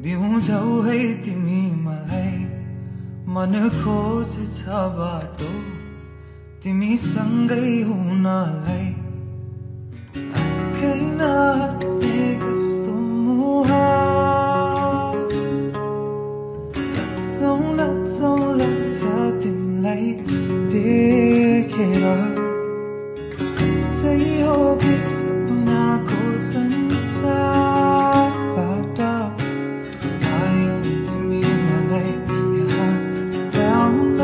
बिउँझौ है तिमी मलाई मन खोज छ बाटो तिमीसँगै हुनलाई आँखै नहट्ने कस्तो मोह नचौँ नचौँ लाग्छ तिमीलाई देखेर सच्चै हो कि सपनाको संसारबाट आयो तिमी मलाई यहाँ सताउन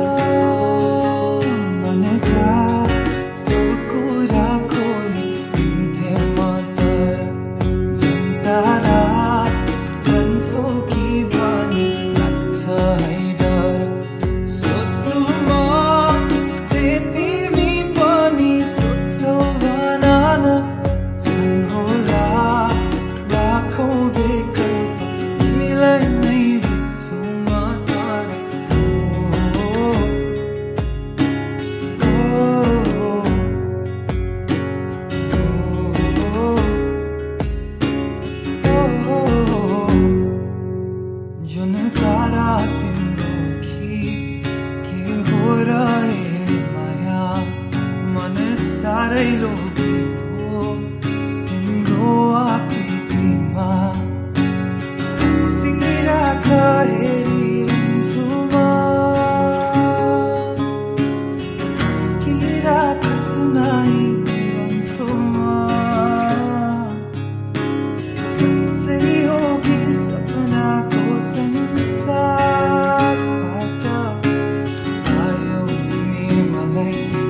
भनेका सब कुरा खोलिदिन्थे म तर झन् टाढा जान्छौ कि भनी लाग्छ है डर सोच्छु म जे तिमी पनि सोच्छौ भन न झन् होला लाखौँ विकल्प तिमीलाई नै देख्छु म तर जुन तारा तिम्रो कि के हो र हे माया मन साह्रै लोभी भो तिम्रो आकृतिमा हँसिराख हेरिरहन्छु म हँस्किराख सुनाइरहन्छु म सच्चै हो कि सपनाको संसारबाट आयो तिमी मलाई